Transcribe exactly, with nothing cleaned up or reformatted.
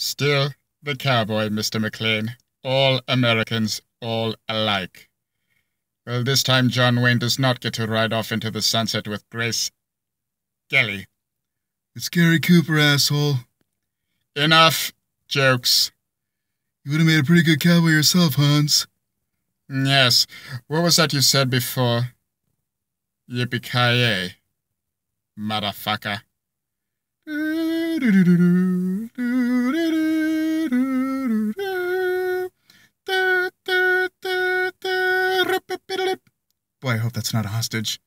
Still the cowboy, Mister McLean. All Americans, all alike. Well, this time John Wayne does not get to ride off into the sunset with Grace Kelly. It's Gary Cooper, asshole. Enough jokes. You would have made a pretty good cowboy yourself, Hans. Yes. What was that you said before? Yippee-ki-yay, motherfucker. Boy, I hope that's not a hostage.